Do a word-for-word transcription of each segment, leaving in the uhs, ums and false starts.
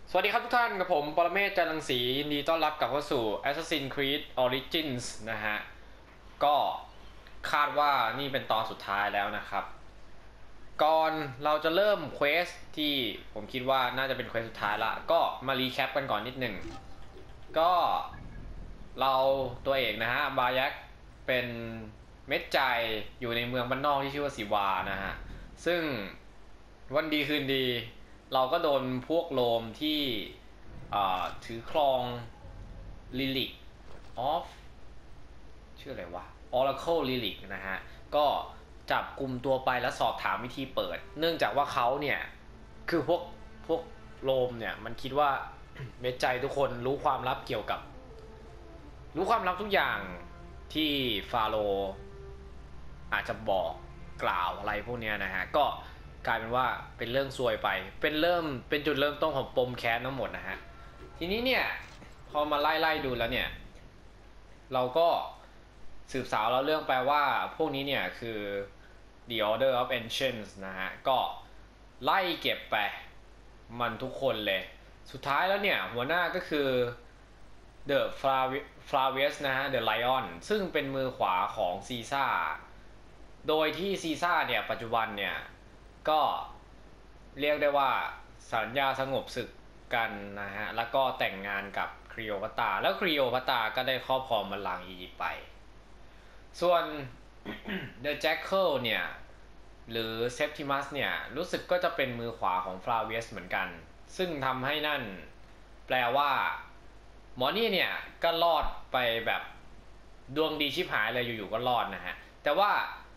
สวัสดีครับทุกท่านกับผมปรเมศ จันทร์รังสียินดีต้อนรับกลับเข้าสู่ Assassin's Creed Origins นะฮะก็คาดว่านี่เป็นตอนสุดท้ายแล้วนะครับก่อนเราจะเริ่มเควสที่ผมคิดว่าน่าจะเป็นเควสสุดท้ายละก็มารีแคปกันก่อนนิดหนึ่งก็เราตัวเอกนะฮะบายักเป็นเม็ดใจอยู่ในเมืองบ้านนอกที่ชื่อว่าสิวานะฮะซึ่งวันดีคืนดีเราก็โดนพวกโลมที่ถือครองลิลิกออฟชื่ออะไรวะ Oracle Lyric นะฮะก็จับกลุ่มตัวไปแล้วสอบถามวิธีเปิดเนื่องจากว่าเขาเนี่ยคือพวกพวกโลมเนี่ยมันคิดว่าเมจใจทุกคนรู้ความลับเกี่ยวกับรู้ความลับทุกอย่างที่ฟาโรอาจจะบอกกล่าวอะไรพวกนี้นะฮะก็กลายเป็นว่าเป็นเรื่องซวยไปเป็นเริ่มเป็นจุดเริ่มต้นของปมแค้นทั้งหมดนะฮะทีนี้เนี่ยพอมาไล่ไล่ดูแล้วเนี่ยเราก็สืบสาวแล้วเรื่องแปลว่าพวกนี้เนี่ยคือ The Order of Ancients นะฮะก็ไล่เก็บไปมันทุกคนเลยสุดท้ายแล้วเนี่ยหัวหน้าก็คือ The Flavius นะฮะ The Lion ซึ่งเป็นมือขวาของซีซ่าโดยที่ซีซ่าเนี่ยปัจจุบันเนี่ยก็เรียกได้ว่าสัญญาสงบศึกกันนะฮะแล้วก็แต่งงานกับครีโอพัตตาแล้วครีโอพัตตาก็ได้ครอบครองบัลลังก์อียิปต์ไปส่วน The Jackal เนี่ยหรือ Septimus เนี่ยรู้สึกก็จะเป็นมือขวาของ Flavius เหมือนกันซึ่งทำให้นั่นแปลว่าหมอนี่เนี่ยก็รอดไปแบบดวงดีชิบหายเลยอยู่ๆก็รอดนะฮะแต่ว่า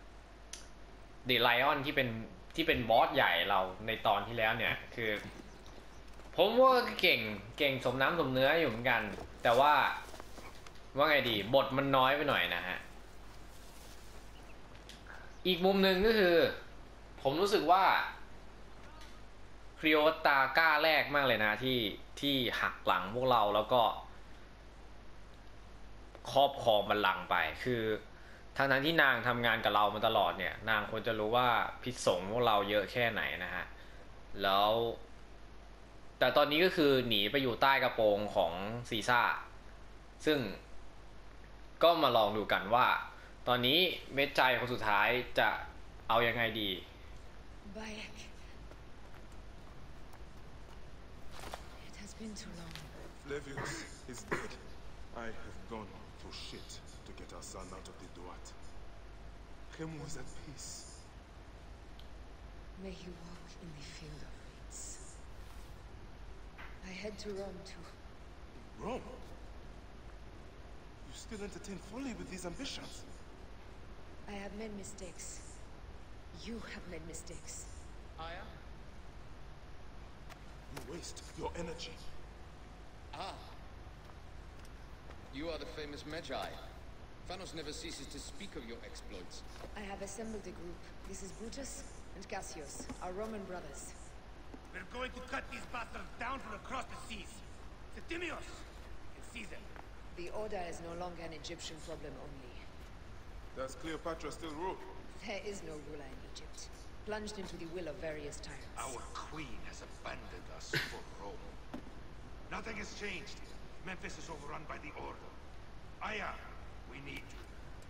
The Lion ที่เป็นที่เป็นบอสใหญ่เราในตอนที่แล้วเนี่ยคือผมว่าเก่งเก่งสมน้ำสมเนื้ออยู่เหมือนกันแต่ว่าว่าไงดีบทมันน้อยไปหน่อยนะฮะอีกมุมหนึ่งก็คือผมรู้สึกว่าครีโอตากล้าแรกมากเลยนะที่ที่หักหลังพวกเราแล้วก็ครอบครองบัลลังก์ไปคือทั้งนั้นที่นางทำงานกับเรามาตลอดเนี่ยนางควรจะรู้ว่าพิษสงพวกเราเยอะแค่ไหนนะฮะแล้วแต่ตอนนี้ก็คือหนีไปอยู่ใต้กระโปรงของซีซ่าซึ่งก็มาลองดูกันว่าตอนนี้เม็ดใจคนสุดท้ายจะเอายังไงดี Bayek. It has been too long. Flavius is dead. I have gone through shit to get our son out of the Duat. Remo is at peace. May he walk in the field of reeds. I head to Rome too. Rome? You still entertain folly with these ambitions? I have made mistakes. You have made mistakes. Aya? You waste your energy. Ah. You are the famous Magi. Thanos never ceases to speak of your exploits. I have assembled a group. This is Brutus and Cassius, our Roman brothers. We're going to cut these bastards down from across the seas. Septimius and Caesar. The Order is no longer an Egyptian problem only. Does Cleopatra still rule? There is no ruler in Egypt, plunged into the will of various tyrants. Our queen has abandoned us for Rome. Nothing has changed. Memphis is overrun by the Order. Aya, we need you.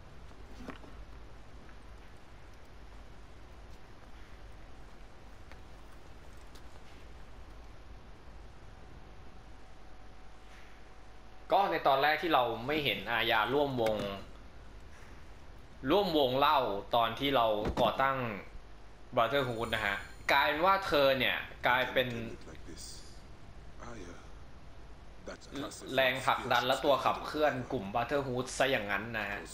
ก็ในตอนแรกที่เราไม่เห็นอาญาร่วมวงร่วมวงเล่าตอนที่เราก่อตั้ง Brotherhood นะฮะกลายเป็นว่าเธอเนี่ยกลายเป็นแรงผลักดันและตัวขับเคลื่อนกลุ่ม Brotherhood ซะอย่างนั้นนะฮะ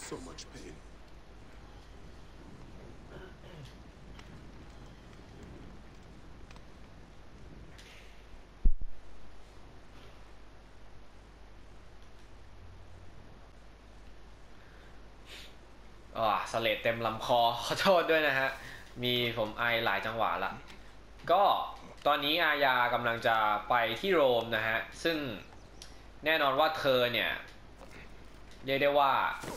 อ่าสเลดเต็มลำคอขอโทษด้วยนะฮะมีผมไอหลายจังหวะละก็ตอนนี้อาญากำลังจะไปที่โรมนะฮะซึ่งแน่นอนว่าเธอเนี่ยเรียกได้ว่า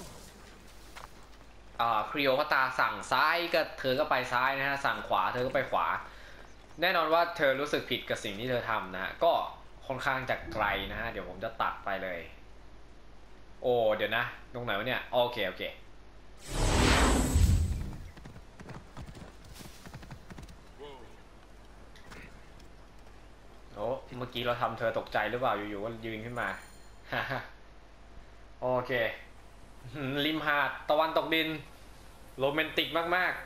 อ่าครีโอพัตตาสั่งซ้ายก็เธอก็ไปซ้ายนะฮะสั่งขวาเธอก็ไปขวาแน่นอนว่าเธอรู้สึกผิดกับสิ่งที่เธอทำนะฮะก็ค่อนข้างจะไกลนะฮะเดี๋ยวผมจะตัดไปเลยโอ้เดี๋ยวนะตรงไหนวะเนี่ยโอเคโอเคโอ้เมื่อกี้เราทำเธอตกใจหรือเปล่าอยู่ๆก็ยืนขึ้นมาโอเคริมหาดตะวันตกดินโรแมนติกมาก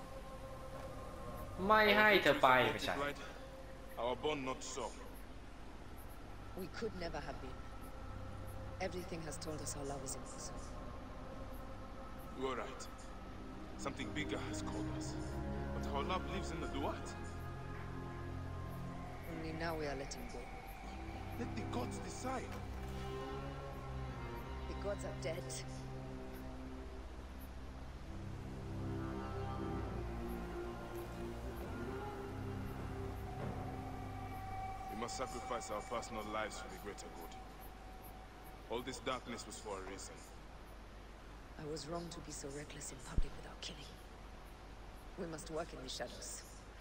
ๆไม่ให้เธอไปไม่ใช่ Our bond not so. We could never have been. Everything has told us our love is impossible. You are right. Something bigger has called us. But our love lives in the Duat. Only now we are letting go. Let the gods decide. The gods are dead. We must sacrifice our personal lives for the greater good. All this darkness was for a reason. I was wrong to be so reckless in public without killing. We must work in the shadows.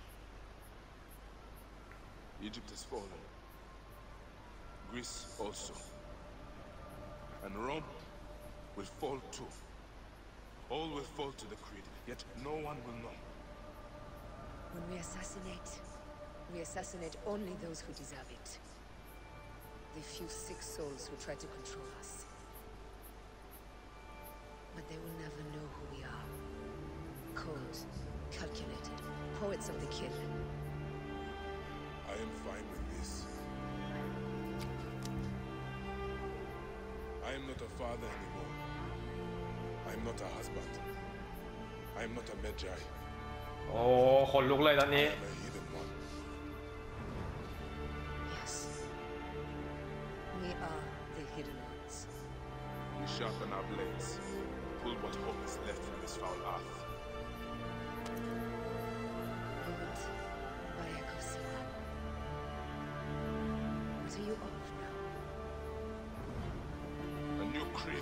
Egypt has fallen. Greece also. And Rome will fall too. All will fall to the creed, yet no one will know. When we assassinate, we assassinate only those who deserve it. The few sick souls who try to control us. But they will never know who we are. Cold, calculated, poets of the kill. I am fine with this. I am not a father anymore. I am not a husband. I am not a Magi. โอ้คนลุกเลยตอนนี้ I am a hidden one. Yes. We are the hidden ones. We sharpen our blades, pull what hope is left from this foul earth. Lord Bayekosiwa. What are you of now? A new creed.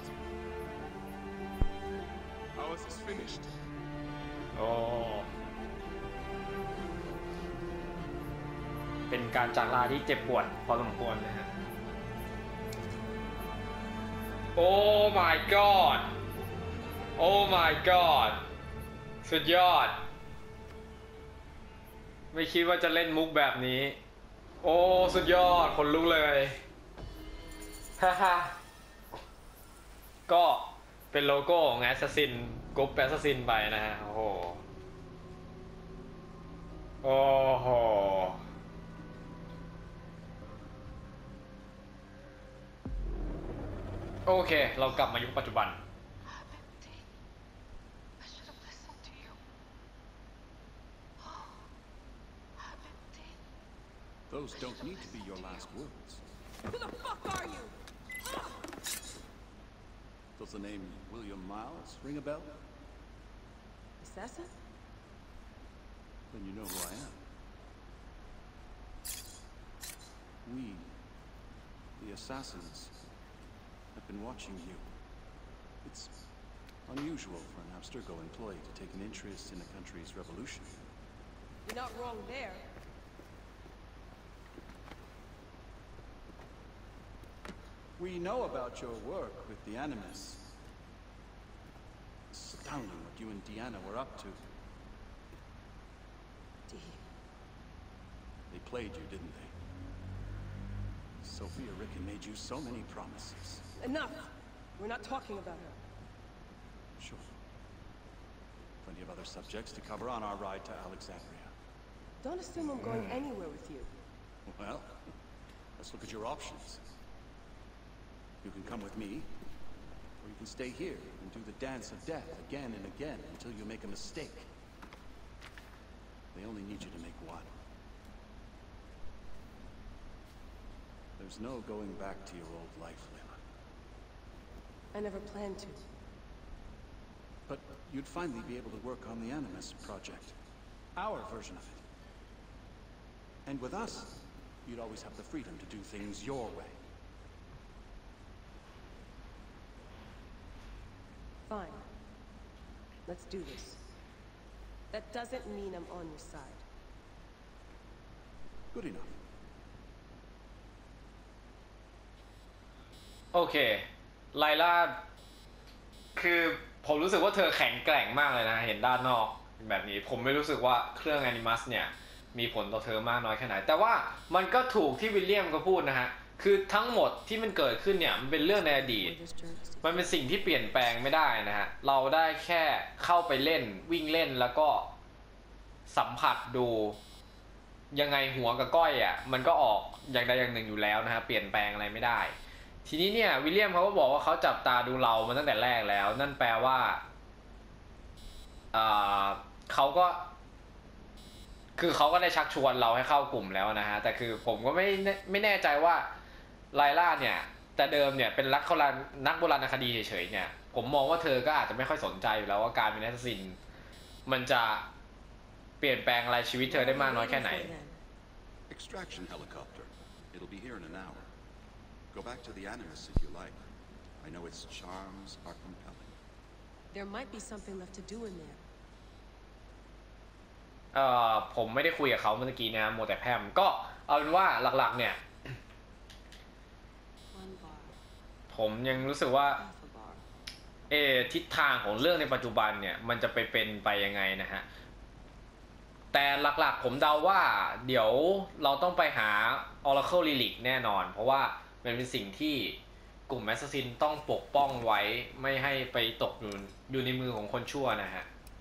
Ours is finished. โอ้เป็นการจากลาที่เจ็บปวดพอสมควรนะฮะโอ้ my god โอ้ my god สุดยอดไม่คิดว่าจะเล่นมุกแบบนี้โอ้สุดยอดคนลุกเลยฮ่าฮ่าก็เป็นโลโก้ของ Assassin กรุ๊ป Assassin ไปนะฮะโอ้โหโอ้โหโอเคเรากลับมายุคปัจจุบัน Those don't need to be your last words. Who the fuck are you? Does the name William Miles ring a bell? Assassin? Then you know who I am. We, the assassins, have been watching you. It's unusual for an Abstergo employee to take an interest in a country's revolution. You're not wrong there. We know about your work with the Animus. Astounding what you and Deanna were up to. D. They played you, didn't they? Sophia Ricken made you so many promises. Enough! We're not talking about her. Sure. Plenty of other subjects to cover on our ride to Alexandria. Don't assume I'm going anywhere with you. Well, let's look at your options. You can come with me, or you can stay here and do the dance of death again and again until you make a mistake. They only need you to make one. There's no going back to your old life, Layla. I never planned to. But you'd finally be able to work on the Animus project. Our version of it. And with us, you'd always have the freedom to do things your way. Fine. Let's do this. That doesn't mean I'm on your side. Good enough. โอเคไลล่าคือผมรู้สึกว่าเธอแข็งแกร่งมากเลยนะเห็นด้านนอกแบบนี้ผมไม่รู้สึกว่าเครื่องแอนิมัสเนี่ยมีผลต่อเธอมากน้อยแค่ไหนแต่ว่ามันก็ถูกที่วิลเลียมก็พูดนะฮะคือทั้งหมดที่มันเกิดขึ้นเนี่ยมันเป็นเรื่องในอดีตมันเป็นสิ่งที่เปลี่ยนแปลงไม่ได้นะฮะเราได้แค่เข้าไปเล่นวิ่งเล่นแล้วก็สัมผัสดูยังไงหัวกับก้อยอ่ะมันก็ออกอย่างใดอย่างหนึ่งอยู่แล้วนะฮะเปลี่ยนแปลงอะไรไม่ได้ทีนี้เนี่ยวิลเลียมเขาก็บอกว่าเขาจับตาดูเรามาตั้งแต่แรกแล้วนั่นแปลว่าเขาก็คือเขาก็ได้ชักชวนเราให้เข้ากลุ่มแล้วนะฮะแต่คือผมก็ไม่ไม่แน่ใจว่าไลล่าเนี่ยแต่เดิมเนี่ยเป็นนักโบราณนักโบราณคดีเฉยๆเนี่ยผมมองว่าเธอก็อาจจะไม่ค่อยสนใจอยู่แล้วว่าการเป็นแอสซัสซินมันจะเปลี่ยนแปลงอะไรชีวิตเธอได้มากน้อยแค่ไหน Extraction helicopter. It'll be here in an hour. Go back to the Animus if you like. I know its charms are compelling. There might be something left to do in there. เอ่อผมไม่ได้คุยกับเขาเมื่อกี้นะโมแต่แพมก็เอาเป็นว่าหลักๆเนี่ยผมยังรู้สึกว่าเอทิศทางของเรื่องในปัจจุบันเนี่ยมันจะไปเป็นไปยังไงนะฮะแต่หลักๆผมเดาว่าเดี๋ยวเราต้องไปหา Oracle Relic แน่นอนเพราะว่ามันเป็นสิ่งที่กลุ่มแอสซัสซินต้องปกป้องไว้ไม่ให้ไปตกอยู่อยู่ในมือของคนชั่วนะฮะ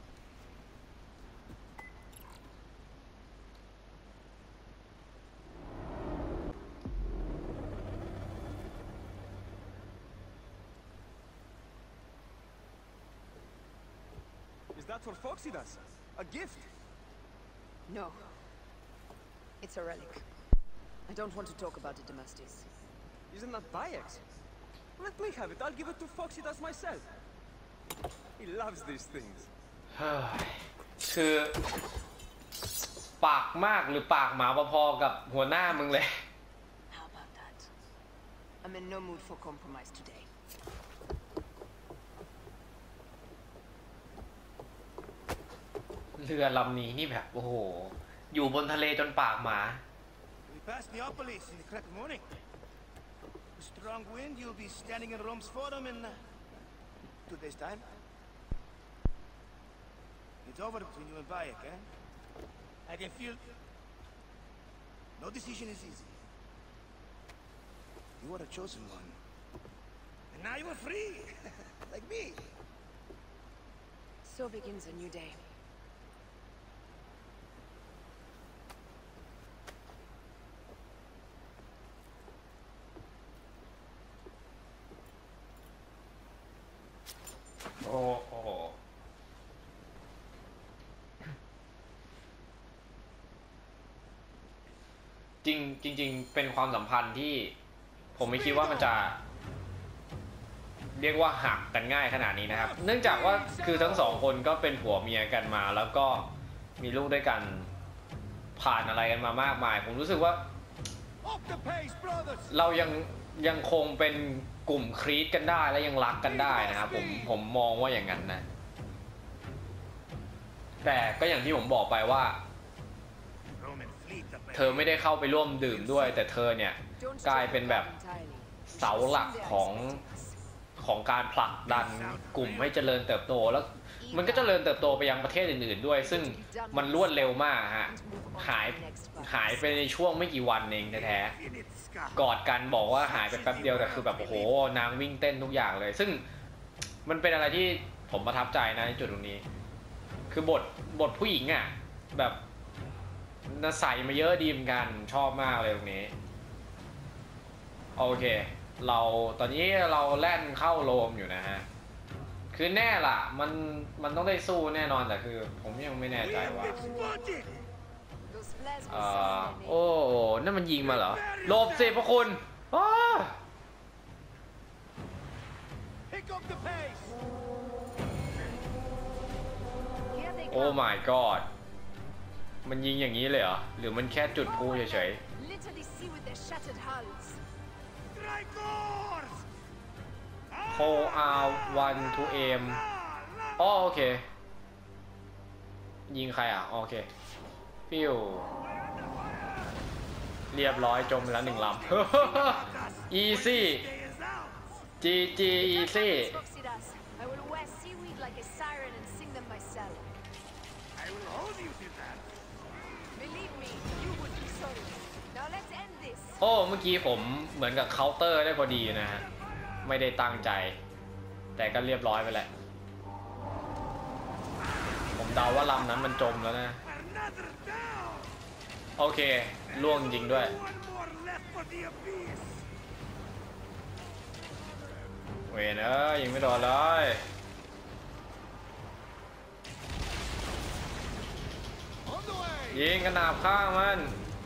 Is that for Phoxidas? A gift? No. It's a relic. I don't want to talk about it, Damastis. Isn't that Bayek's? Let me have it. I'll give it to Phoxidas myself. He loves these things. คือปากมากหรือปากหมาพอๆกับหัวหน้ามึงเลย How about that? I'm in no mood for compromise today. เรือลำนี้นี่แบบโอ้โหอยู่บนทะเลจนปากหมา We passed Neapolis in the crack of morning. A strong wind, you'll be standing in Rome's Forum in uh, two days' time. It's over between you and Bayek, eh? I can feel... No decision is easy. You are a chosen one. And now you are free. Like me. So begins a new day. Oh, oh. จริงจริงๆเป็นความสัมพันธ์ที่ผมไม่คิดว่ามันจะเรียกว่าหักกันง่ายขนาดนี้นะครับเนื่องจากว่าคือทั้งสองคนก็เป็นผัวเมียกันมาแล้วก็มีลูกด้วยกันผ่านอะไรกันมามากมายผมรู้สึกว่าเรายังยังคงเป็นกลุ่มครีตกันได้และยังรักกันได้นะครับผมผมมองว่าอย่างนั้นนะแต่ก็อย่างที่ผมบอกไปว่าเธอไม่ได้เข้าไปร่วมดื่มด้วยแต่เธอเนี่ยกลายเป็นแบบเสาหลักของของการผลักดันกลุ่มให้เจริญเติบโตแล้วมันก็เจริญเติบโตไปยังประเทศอื่นๆด้วยซึ่งมันรวดเร็วมากฮะหายหายไปในช่วงไม่กี่วันเองแท้ๆกอดกันบอกว่าหายไปแป๊บเดียวแต่คือแบบโอ้โหนางวิ่งเต้นทุกอย่างเลยซึ่งมันเป็นอะไรที่ผมประทับใจนะในจุดตรงนี้คือบทบทผู้หญิงอ่ะแบบน่าใส่มาเยอะดีเหมือนกันชอบมากเลยตรงนี้โอเคเราตอนนี้เราแล่นเข้าโรมอยู่นะฮะคือแน่ล่ะมันมันต้องได้สู้แน่นอนแต่คือผมยังไม่แน่ใจว่าเอ่อโอ้นั่นมันยิงมาเหรอหลบสิพวกคุณโอ้ my god มันยิงอย่างนี้เลยเหรอหรือมันแค่จุดพลุเฉยๆโฮอาร์วันทูเอมอ๋อโอเคยิงใครอ่ะโอเคฟิวเรียบร้อยจมแล้วหนึ่งลำ อีซี่จีจีอีซี่ I will wear seaweed like a siren and sing them myself. I will hold you to that. Believe me, you would be sorry. Now let's end this. โอ้เมื่อกี้ผมเหมือนกับเคาน์เตอร์ได้พอดีนะฮะไม่ได้ตั้งใจแต่ก็เรียบร้อยไปแล้วผมเดาว่าลำนั้นมันจมแล้วนะโอเคล่วงจริงด้วยเว้ยเอ้ยยิงไม่โดนเลยยิงกระหน่ำข้างมัน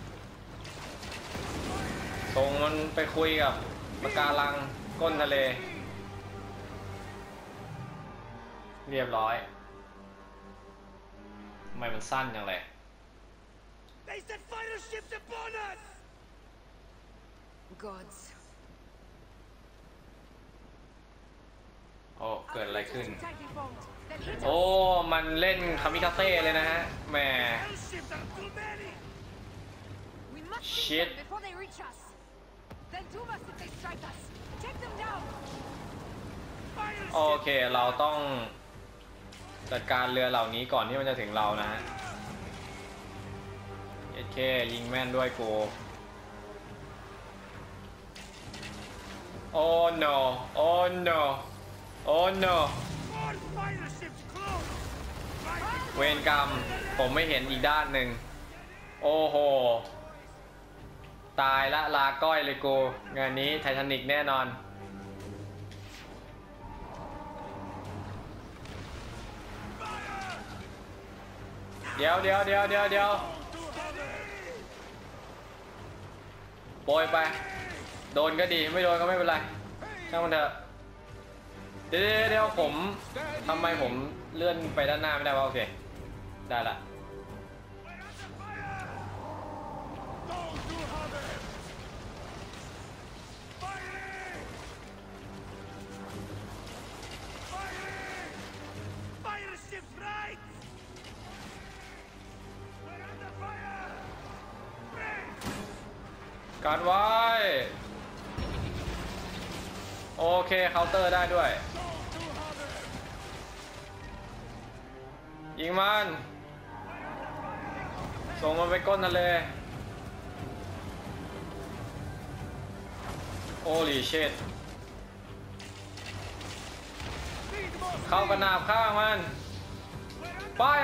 ส่งมันไปคุยกับปะการังก้นทะเลเรียบร้อยทำไมมันสั้นจังเลย They set fighter ships upon us. Gods. โอ้เกิดอะไรขึ้นโอ้มันเล่นคามิคาเซ่เลยนะฮะแหม Shit. Then do us if they strike us. Take them down. โอเคเราต้องจัดการเรือเหล่านี้ก่อนที่มันจะถึงเรานะฮะเอเคยิงแม่นด้วยกูโอ้ no โอ้ no โอ้ no เวรกรรมผมไม่เห็นอีกด้านหนึ่งโอ้โหตายละลาก้อยเลยกูงานนี้ไททานิกแน่นอนเดี๋ยวเดี๋ยวเดี๋ยวเดี๋ยวเดี๋ยวโปรยไปโดนก็ดีไม่โดนก็ไม่เป็นไรช่างมันเถอะเดี๋ยวเดี๋ยวผมทำไมผมเลื่อนไปด้านหน้าไม่ได้วะโอเคได้ละการไว้โอเคเคาน์เตอร์ได้ด้วยยิงมันส่งมันไปก้นทะเลโอ้ลีเชตเข้ากระนาบข้างมันไฟร์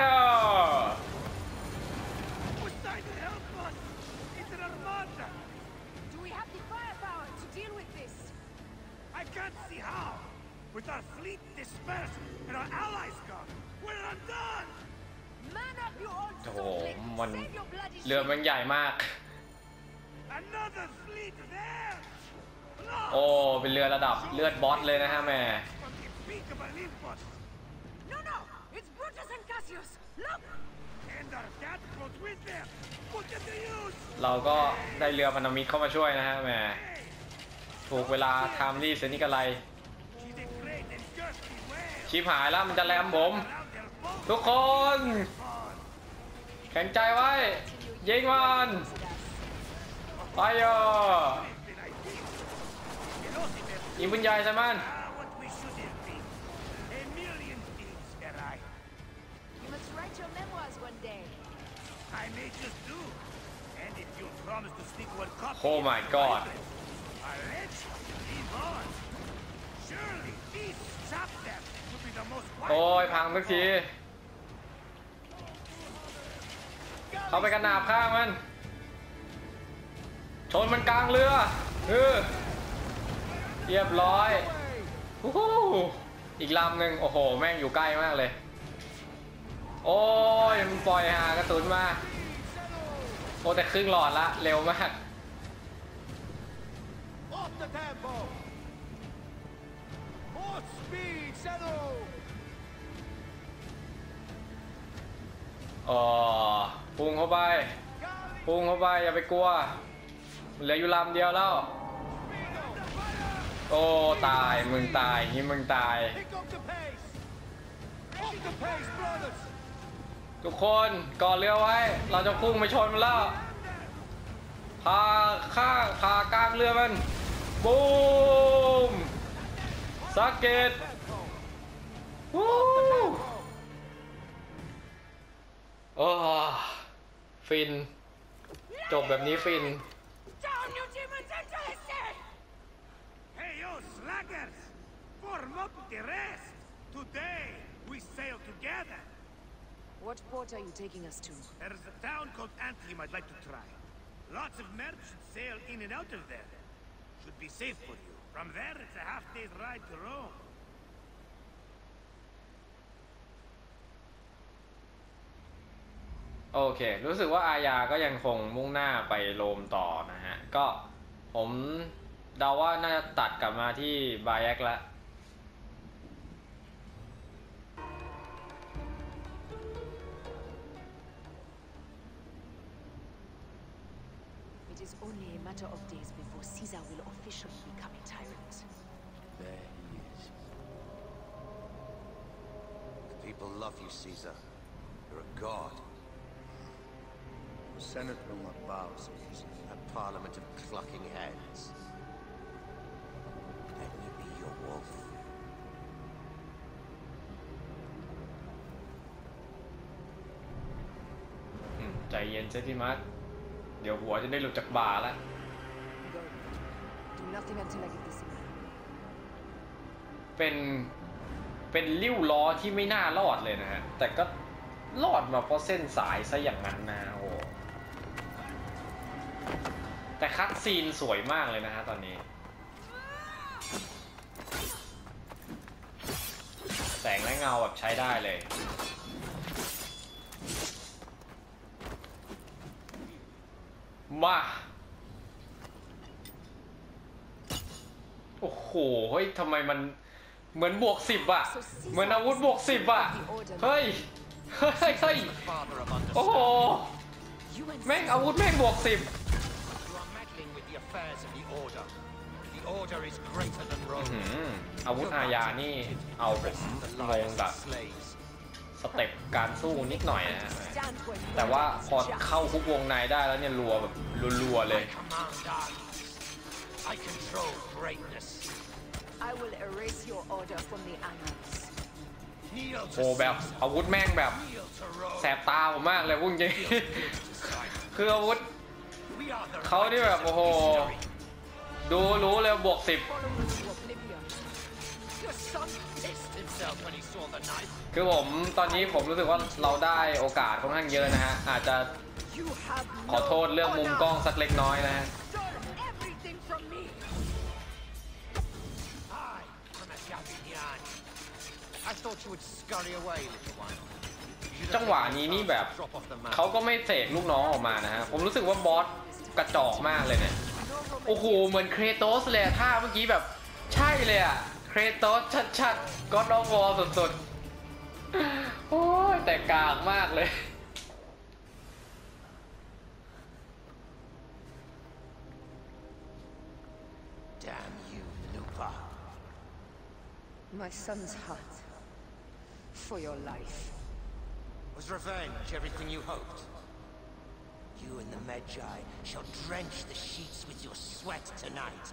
Can't see how. With our fleet dispersed and our allies gone, we're undone. Man up, you old โอ้โห soul. มัน Save your bloody เรือมันใหญ่มาก Another fleet there. โอ้เป็นเรือระดับเลือดบอสเลยนะฮะแม่ From the peak of Olympus. No, no, it's Brutus and Cassius. Look. And our catapult with them. Put them to use. เราก็ได้เรือพันธมิตรเข้ามาช่วยนะฮะแม่ถูกเวลาทำรีเซนิกอะไรชิบหายแล้วมันจะแลมผมทุกคนแข็งใจไว้ยิงมันไปอ่ะยิงปืนใหญ่ใช่ไหม You must write your memoirs one day. I may just do. And if you promise to sneak one copy. Oh my god. I'll let you leave on. Surely these chop them would be the most โอ้ยพังสักทีเข้าไปกระนาบข้างมันชนมันกลางเรือเออเรียบร้อยฮู้ฮู้อีกลำหนึ่งโอ้โหแม่งอยู่ใกล้มากเลยโอ้ยมันปล่อยหากระสุนมาโอ้แต่ครึ่งหลอดละเร็วมากอ๋อพุ่งเข้าไปพุ่งเข้าไปอย่าไปกลัวเหลืออยู่ลำเดียวแล้วโอ้ตายมึงตายนี่มึงตายทุกคนก่อเรือไว้เราจะพุ่งไปชนมันแล้วพาข้างพากลางเรือมันบูมสักเกตวู้โอ้ฟินจบแบบนี้ฟิน Hey, you slackers! Form up the rest! Today, we sail together! What port are you taking us to? There's a town called Anthem I'd like to try. Lots of merchants sail in and out of there. Should be safe for you. From there, it's a half-day's ride to Rome. โอเครู้สึกว่าอาญาก็ยังคงมุ่งหน้าไปโรมต่อนะฮะก็ผมเดาว่าน่าจะตัดกลับมาที่บาแยกละ It is only a matter of days before Caesar will officially become a tyrant. There he is. The people love you, Caesar. You're a god. The Senate will not bow, Caesar. A parliament of clucking heads. Let me be your wolf. อืมใจเย็นเซติมัสเดี๋ยวหัวจะได้หลุดจากบ่าแล้ว Go. Do nothing until I get this in hand. เป็นเป็นริ้วล้อที่ไม่น่ารอดเลยนะฮะแต่ก็รอดมาเพราะเส้นสายซะอย่างนั้นนะโอ้แต่คัดซีนสวยมากเลยนะฮะตอนนี้แสงและเงาแบบใช้ได้เลยมาโอ้โหเฮ้ยทำไมมันเหมือนบวกสิบอะเหมือนอาวุธบวกสิบอะเฮ้ยเฮ้ยเฮ้ยโอ้โหแม่งอาวุธแม่งบวกสิบอาวุธอาญานี่เอาผมงงกับสเต็ปการสู้นิดหน่อยนะฮะแต่ว่าพอเข้าคุกวงในได้แล้วเนี่ยรัวแบบรัวๆเลย I will erase your order from the annals. โอ้แบบอาวุธแม่งแบบแสบตาผมมากเลยพูดจริงคืออาวุธเขาที่แบบโอ้โหดูรู้เลยบวกสิบคือผมตอนนี้ผมรู้สึกว่าเราได้โอกาสค่อนข้างเยอะนะฮะอาจจะขอโทษเรื่องมุมกล้องสักเล็กน้อยนะฮะจังหวะนี้นี่แบบเขาก็ไม่เสกลูกน้องออกมานะฮะผมรู้สึกว่าบอสกระจอกมากเลยเนี่ยโอ้โหเหมือนเครโตสเลยท่าเมื่อกี้แบบใช่เลยอะเครโตสชัดๆก็อดออฟวอร์สุดๆโอ้ยแต่กากมากเลย Damn you, Lupa. My son's heart. For your life. Was revenge everything you hoped? You and the Magi shall drench the sheets with your sweat tonight.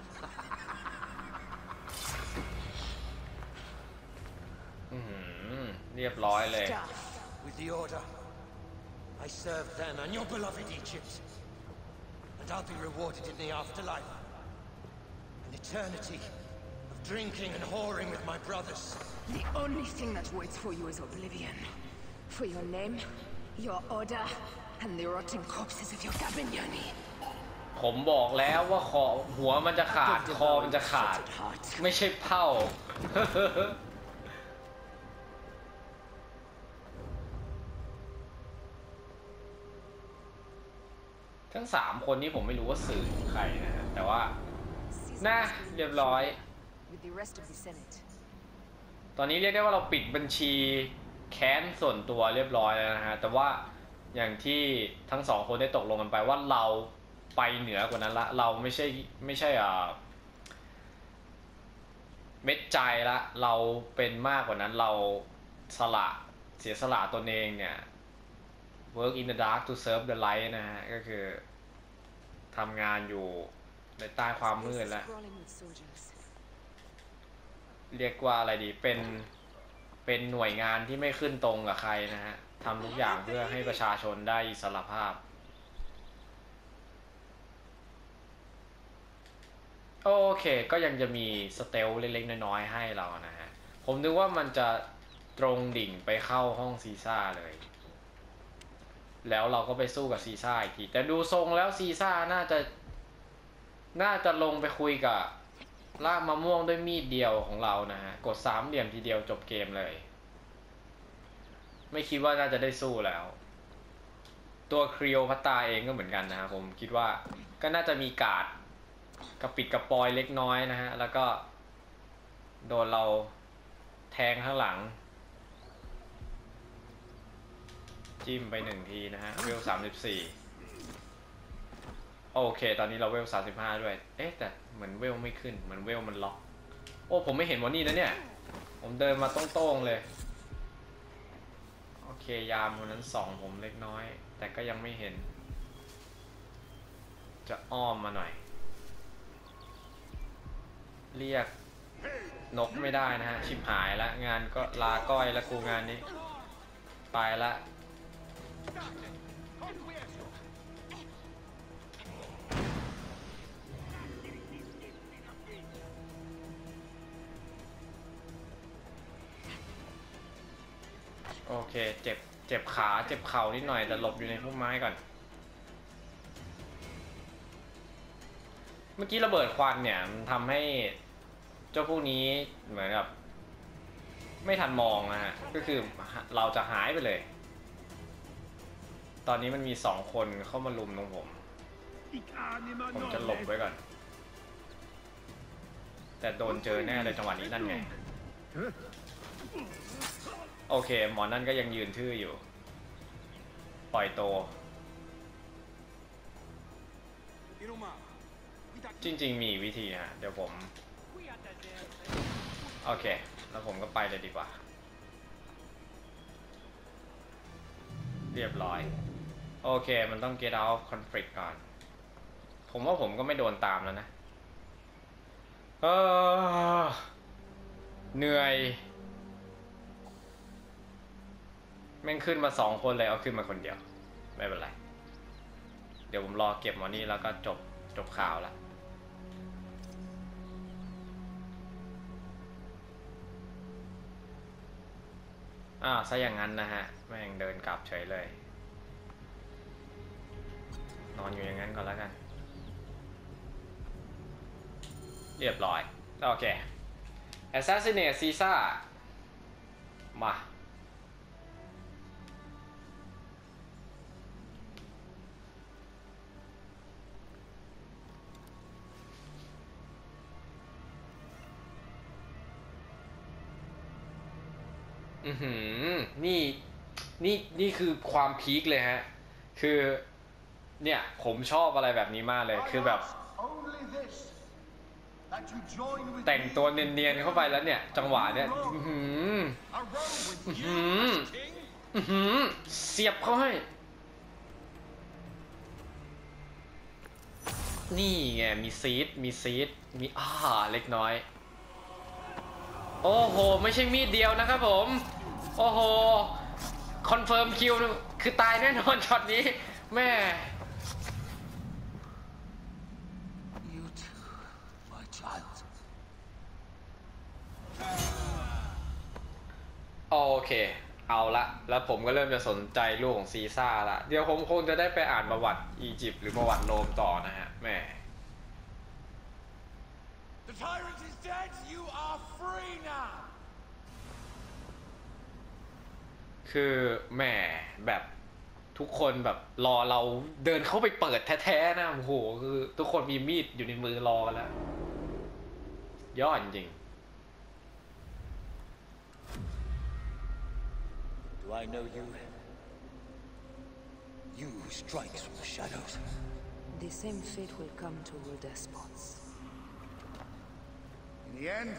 อืมเรียบร้อยเลย With the order, I served them and your beloved Egypt. And I'll be rewarded in the afterlife. An eternity of drinking and whoring with my brothers. The only thing that waits for you is oblivion. For your name, your order, and the rotting corpses of your Gabignani. ผมบอกแล้วว่าคอหัวมันจะขาดคอมันจะขาดไม่ใช่เผ่า ทั้งสามคนนี้ผมไม่รู้ว่าสื่อใครนะฮะแต่ว่าน่าเรียบร้อย With the rest of the Senate. ตอนนี้เรียกได้ว่าเราปิดบัญชีแค้นส่วนตัวเรียบร้อยแล้วนะฮะแต่ว่าอย่างที่ทั้งสองคนได้ตกลงกันไปว่าเราไปเหนือกว่านั้นละเราไม่ใช่ไม่ใช่อ่าเม็ดใจละเราเป็นมากกว่านั้นเราสละเสียสละตนเองเนี่ย work in the dark to serve the light นะฮะก็คือทำงานอยู่ในใต้ความมืดแล้วเรียกว่าอะไรดีเป็นเป็นหน่วยงานที่ไม่ขึ้นตรงกับใครนะฮะทำทุกอย่างเพื่อให้ประชาชนได้อิสรภาพโอเคก็ยังจะมีสเตลเล็กๆน้อยๆให้เรานะฮะผมนึกว่ามันจะตรงดิ่งไปเข้าห้องซีซ่าเลยแล้วเราก็ไปสู้กับซีซ่าอีกทีแต่ดูทรงแล้วซีซ่าน่าจะน่าจะลงไปคุยกับล่ามมะม่วงด้วยมีดเดียวของเรานะฮะกดสามเหลี่ยมทีเดียวจบเกมเลยไม่คิดว่าน่าจะได้สู้แล้วตัวครีโอพัตตาเองก็เหมือนกันนะผมคิดว่าก็น่าจะมีการ์ดกระปิดกระปอยเล็กน้อยนะฮะแล้วก็โดนเราแทงข้างหลังจิ้มไปหนึ่งทีนะฮะเวลสามสิบสี่โอเคตอนนี้เราเวลสามสิบห้าด้วยเอ๊ะแต่เหมือนเวลไม่ขึ้นเหมือนเวลมันล็อกโอ้ผมไม่เห็นวันนี้นะเนี่ยผมเดินมาตรงๆเลยโอเคยามคนนั้นส่องผมเล็กน้อยแต่ก็ยังไม่เห็นจะอ้อมมาหน่อยเรียกนกไม่ได้นะฮะชิบหายละงานก็ลาก้อยละกูงานนี้ไปละโอเคเจ็บเจ็บขาเจ็บเข่านิดหน่อยแต่หลบอยู่ในพุ่มไม้ก่อนเมื่อกี้ระเบิดควันเนี่ยมันทำให้เจ้าพวกนี้เหมือนกับไม่ทันมองนะฮะก็คือเราจะหายไปเลยตอนนี้มันมีสองคนเข้ามาลุมตรงผมผมจะหลบไว้ก่อนแต่โดนเจอแน่เลยจังหวะนี้นั่นไงโอเคหมอนั่นก็ยังยืนทื่ออยู่ปล่อยโตจริงๆมีวิธีฮะเดี๋ยวผมโอเคแล้วผมก็ไปเลยดีกว่าเรียบร้อยโอเคมันต้อง get out conflict ก่อนผมว่าผมก็ไม่โดนตามแล้วนะเออเหนื่อยแม่งขึ้นมาสองคนเลยเอาขึ้นมาคนเดียวไม่เป็นไรเดี๋ยวผมรอเก็บหมอนี่แล้วก็จบจบข่าวละอ้าวซะอย่างนั้นนะฮะแม่งเดินกลับเฉยเลยนอนอยู่อย่างนั้นก่อนแล้วกันเรียบร้อยโอเค Assassinate Caesar มาอือหือนี่นี่นี่คือความพีคเลยฮะคือเนี่ยผมชอบอะไรแบบนี้มากเลยคือแบบแต่งตัวเนียนๆเข้าไปแล้วเนี่ยจังหวะเนี่ยอือหืออือหืออือหือเสียบเข้าให้นี่ไงมีซีดมีซีดมีอ่าเล็กน้อยโอ้โหไม่ใช่มีดเดียวนะครับผมโอ้โหคอนเฟิร์มคิวคือตายแน่นอนช็อตนี้แม่โอเคเอาละแล้วผมก็เริ่มจะสนใจลูกของซีซ่าละเดี๋ยวผมคงจะได้ไปอ่านประวัติอียิปต์หรือประวัติโรมต่อนะฮะแม่ The tyrant is dead. You are free now. คือแหมแบบทุกคนแบบรอเราเดินเข้าไปเปิดแท้ๆนะโอ้โหคือทุกคนมีมีดอยู่ในมือรอกันแล้วยอดจริง Do I know you? You who strikes from the shadows. The same fate will come to all despots. In the end,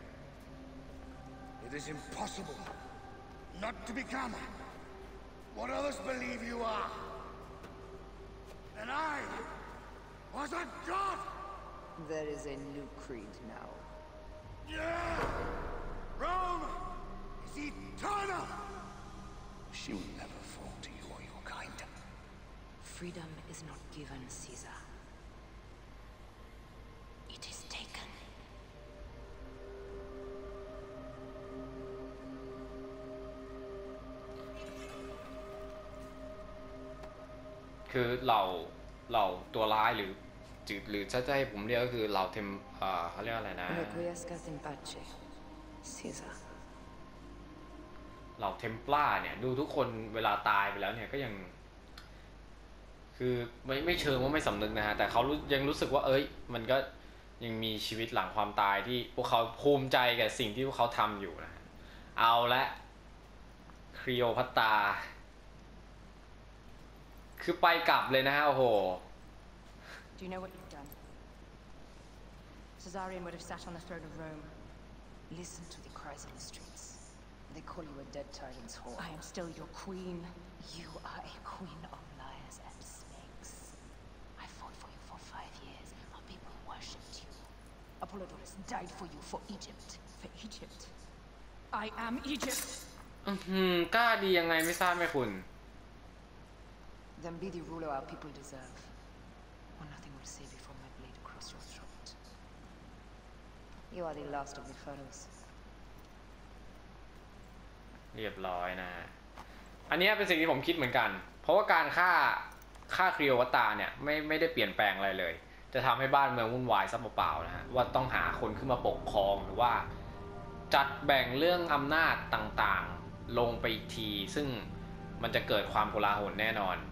it is impossible not to become what others believe you are. And I was a god! There is a new creed now. Yeah! eternal! She will never fall to you or your kind. Freedom is not given, Caesar. It is taken. คือเหล่าเหล่าตัวร้ายหรือจืดหรือถ้าจะให้ผมเรียกก็คือเหล่าเทมอ่าเขาเรียกอะไรนะ Requiescat in pace, Caesar. เหล่าเทมปลาเนี่ยดูทุกคนเวลาตายไปแล้วเนี่ยก็ยังคือไม่ไม่เชิงว่าไม่สำนึกนะฮะแต่เขารู้ยังรู้สึกว่าเอ้ยมันก็ยังมีชีวิตหลังความตายที่พวกเขาภูมิใจกับสิ่งที่พวกเขาทำอยู่นะฮะเอาละคลีโอพัตตราคือไปกลับเลยนะฮะโอ้โห Do you know what you've done? Caesarion would have sat on the throne of Rome. Listen to the cries on the streets. They call you a dead tyrant's whore. I am still your queen. You are a queen of liars and snakes. I fought for you for five years. Our people worshipped you. Apollodorus died for you for Egypt. For Egypt? I am Egypt! อือหือกล้าดียังไงไม่ทราบไหมคุณ Then be the ruler our people deserve, or nothing will save you from my blade across your throat. You are the last of the pharaohs. เรียบร้อยนะฮะอันนี้เป็นสิ่งที่ผมคิดเหมือนกันเพราะว่าการฆ่าฆ่าคลีโอพัตตราเนี่ยไม่ไม่ได้เปลี่ยนแปลงอะไรเลยจะทำให้บ้านเมืองวุ่นวายซะเปล่าๆนะฮะว่าต้องหาคนขึ้นมาปกครองหรือว่าจัดแบ่งเรื่องอำนาจต่างๆลงไปอีกทีซึ่งมันจะเกิดความโกลาหลแน่นอน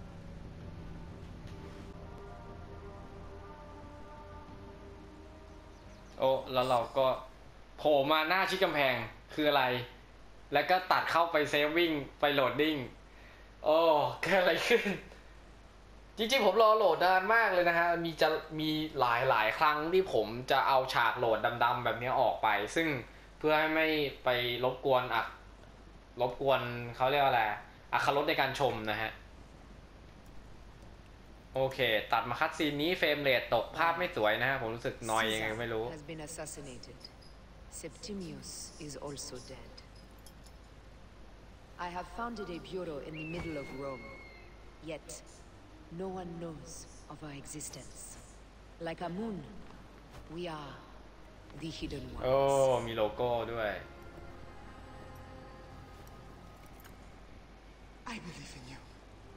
โอ้แล้วเราก็โผล่มาหน้าชิดกำแพงคืออะไรแล้วก็ตัดเข้าไปเซฟวิ่งไปโหลดดิ้งโอ้เกิดอะไรขึ้นจริงๆผมรอโหลดนานมากเลยนะฮะมีจะมีหลายหลายครั้งที่ผมจะเอาฉากโหลดดำๆแบบนี้ออกไปซึ่งเพื่อให้ไม่ไปรบกวนอักรบกวนเขาเรียกว่าอะไรอรรถรสในการชมนะฮะโอเคตัดมาคัดซีนนี้เฟรมเรทตกภาพไม่สวยนะฮะผมรู้สึกนอยยังไงไม่รู้ Has been assassinated. Septimius is also dead. I have founded a bureau in the middle of Rome, yet no one knows of our existence. Like Amun, we are the hidden ones. โอ้มีโลโก้ด้วย I believe in you.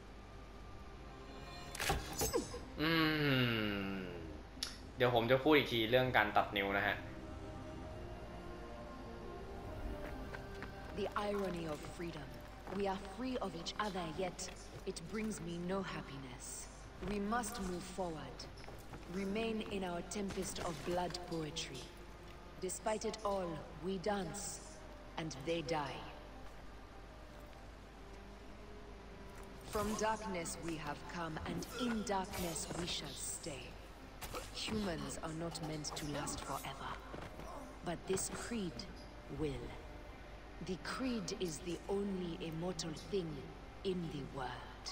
อืมเดี๋ยวผมจะพูดอีกทีเรื่องการตัดนิ้วนะฮะ The irony of freedom. We are free of each other, yet it brings me no happiness. We must move forward. Remain in our tempest of blood poetry. Despite it all, we dance, and they die. From darkness we have come, and in darkness we shall stay. Humans are not meant to last forever, but this creed will. The creed is the only immortal thing in the world.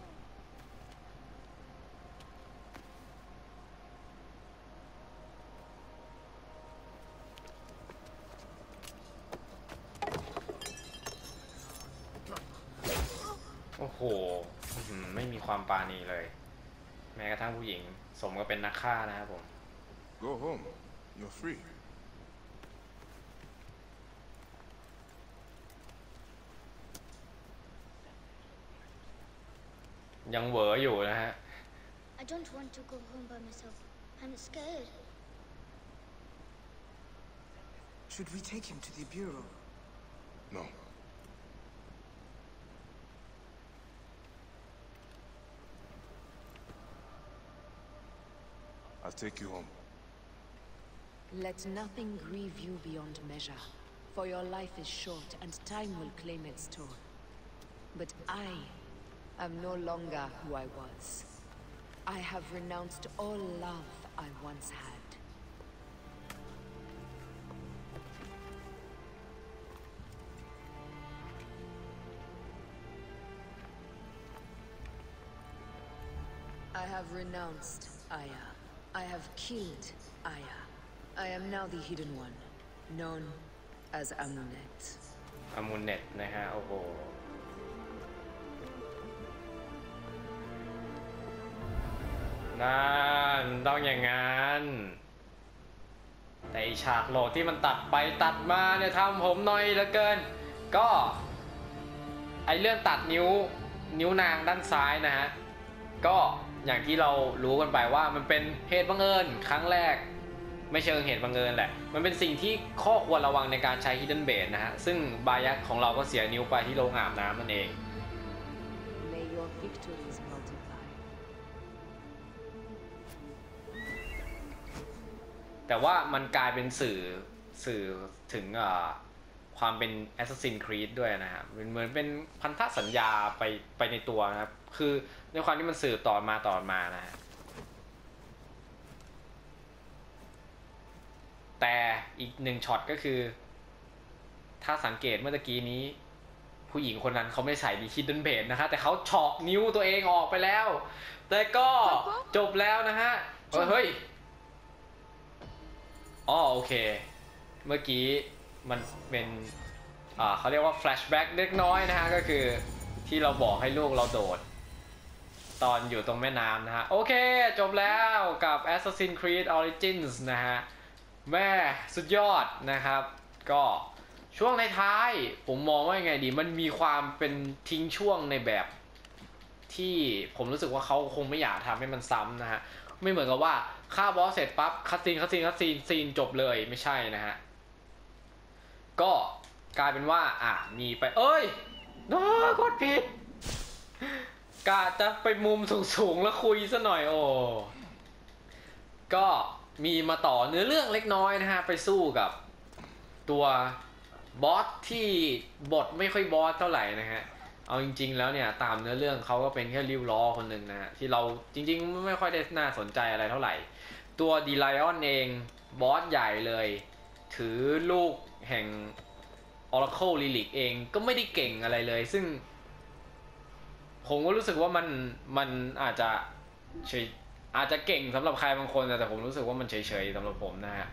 โอ้โหไม่มีความปราณีเลยแม้กระทั่งผู้หญิงสมกับเป็นนักฆ่านะครับผม Go home. You're free. ยังเหวออยู่นะฮะ I don't want to go home by myself. I'm scared. Should we take him to the bureau? No. I'll take you home. Let nothing grieve you beyond measure, for your life is short and time will claim its toll. But I am no longer who I was. I have renounced all love I once had. I have renounced Aya. I have killed Aya. I am now the Hidden One, known as Amunet. อมูเน็ตนะฮะโอ้โหนั่นต้องอย่างงั้นแต่ฉากโหลดที่มันตัดไปตัดมาเนี่ยทำผมหน่อยเหลือเกินก็ไอเรื่องตัดนิ้วนิ้วนางด้านซ้ายนะฮะก็อย่างที่เรารู้กันไปว่ามันเป็นเหตุบังเอิญครั้งแรกไม่เชิงเหตุบังเอิญแหละมันเป็นสิ่งที่ข้อควรระวังในการใช้ Hidden Blade นะฮะซึ่งบายักของเราก็เสียนิ้วไปที่โรงอาบน้ำนั่นเอง May your victories multiply. แต่ว่ามันกลายเป็นสื่อสื่อถึงความเป็น Assassin's Creed ด้วยนะฮะเหมือนเป็นพันธสัญญาไปไปในตัวนะครับคือในความที่มันสืบต่อมาต่อมานะฮะแต่อีกหนึ่งช็อตก็คือถ้าสังเกตเมื่อตะกี้นี้ผู้หญิงคนนั้นเขาไม่ใส่ดี Hidden Blade นะฮะแต่เขาเฉาะนิ้วตัวเองออกไปแล้วแต่ก็จบแล้วนะฮะเฮ้ยอ๋อโอเคเมื่อกี้มันเป็นอ่าเขาเรียกว่า flashback เล็กน้อยนะฮะก็คือที่เราบอกให้ลูกเราโดดตอนอยู่ตรงแม่น้ำนะฮะโอเคจบแล้วกับ Assassin's Creed Origins นะฮะแม่สุดยอดนะครับก็ช่วงในท้ายผมมองว่ายังไงดีมันมีความเป็นทิ้งช่วงในแบบที่ผมรู้สึกว่าเขาคงไม่อยากทำให้มันซ้ำนะฮะไม่เหมือนกับว่าฆ่าบอสเสร็จปั๊บคัตซีนคัตซีนคัตซีนซีนจบเลยไม่ใช่นะฮะก็กลายเป็นว่าอ่ะมีไปเอ้ยน้ากดผิดกะจะไปมุมสูงๆแล้วคุยซะหน่อยโอ้ก็มีมาต่อเนื้อเรื่องเล็กน้อยนะฮะไปสู้กับตัวบอสที่บทไม่ค่อยบอสเท่าไหร่นะฮะเอาจริงๆแล้วเนี่ยตามเนื้อเรื่องเขาก็เป็นแค่ริ้วล้อคนหนึ่งนะฮะที่เราจริงๆไม่ค่อยได้น่าสนใจอะไรเท่าไหร่ตัวดีไลออนเองบอสใหญ่เลยถือลูกแห่ง Oracle Relic เองก็ไม่ได้เก่งอะไรเลยซึ่งผมก็รู้สึกว่ามันมันอาจจะเฉยอาจจะเก่งสำหรับใครบางคนแต่ผมรู้สึกว่ามันเฉยๆสำหรับผมนะฮะ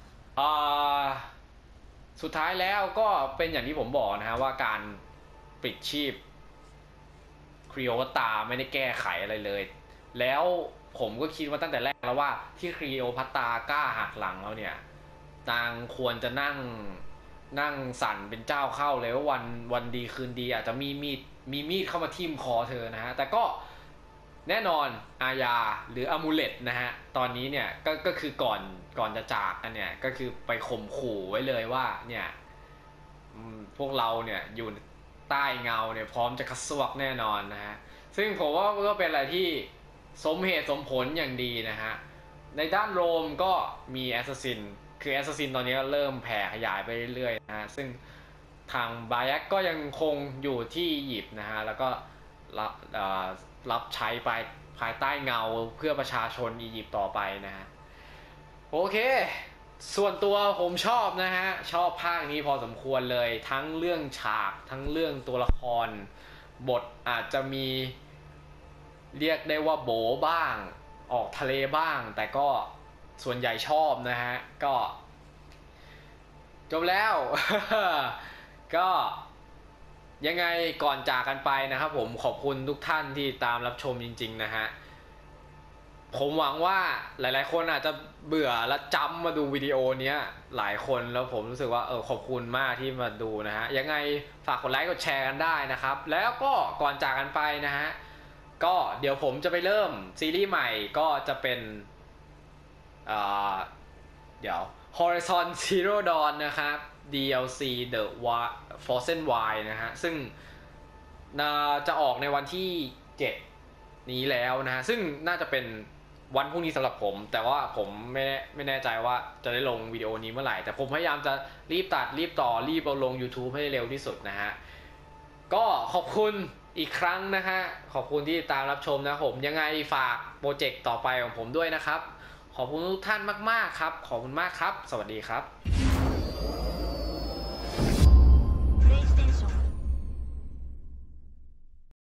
สุดท้ายแล้วก็เป็นอย่างที่ผมบอกนะฮะว่าการปลิดชีพครีโอพัตตาไม่ได้แก้ไขอะไรเลยแล้วผมก็คิดว่าตั้งแต่แรกแล้วว่าที่ครีโอพัตตากล้าหักหลังแล้วเนี่ยนางควรจะนั่งนั่งสั่นเป็นเจ้าเข้าเลยว่าวันวันดีคืนดีอาจจะมีมีดมีมีดเข้ามาทิ่มคอเธอนะฮะแต่ก็แน่นอนอาญาหรืออามูเลตนะฮะตอนนี้เนี่ยก็ก็คือก่อนก่อนจะจากกันเนี่ยก็คือไปข่มขู่ไว้เลยว่าเนี่ยพวกเราเนี่ยอยู่ใต้เงาเนี่ยพร้อมจะกระซวกแน่นอนนะฮะซึ่งผมว่าก็เป็นอะไรที่สมเหตุสมผลอย่างดีนะฮะในด้านโรมก็มีแอสซัสซินคือแอสซัสซินตอนนี้ก็เริ่มแผ่ขยายไปเรื่อยๆนะฮะซึ่งทางบายักก็ยังคงอยู่ที่อียิปต์นะฮะแล้วก็รับรับใช้ไปภายใต้เงาเพื่อประชาชนอียิปต์ต่อไปนะฮะโอเคส่วนตัวผมชอบนะฮะชอบภาคนี้พอสมควรเลยทั้งเรื่องฉากทั้งเรื่องตัวละครบทอาจจะมีเรียกได้ว่าโบบ้างออกทะเลบ้างแต่ก็ส่วนใหญ่ชอบนะฮะก็จบแล้ว ก็ยังไงก่อนจากกันไปนะครับผมขอบคุณทุกท่านที่ตามรับชมจริงๆนะฮะผมหวังว่าหลายๆคนอาจจะเบื่อและจำมาดูวิดีโอนี้หลายคนแล้วผมรู้สึกว่าเออขอบคุณมากที่มาดูนะฮะยังไงฝากกดไลค์กดแชร์กันได้นะครับแล้วก็ก่อนจากกันไปนะฮะก็เดี๋ยวผมจะไปเริ่มซีรีส์ใหม่ก็จะเป็นเอ่อเดี๋ยว Horizon Zero Dawn นะครับ ดี แอล ซี The Frozen Wild นะฮะซึ่งจะออกในวันที่เจ็ดนี้แล้วนะฮะซึ่งน่าจะเป็นวันพรุ่งนี้สำหรับผมแต่ว่าผมไม่ไม่แน่ใจว่าจะได้ลงวิดีโอนี้เมื่อไหร่แต่ผมพยายามจะรีบตัดรีบต่อรีบเอาลง YouTube ให้เร็วที่สุดนะฮะก็ขอบคุณอีกครั้งนะฮะขอบคุณที่ตามรับชมนะผมยังไงฝากโปรเจกต์ต่อไปของผมด้วยนะครับขอบคุณทุกท่านมากๆครับขอบคุณมากครับสวัสดีครับ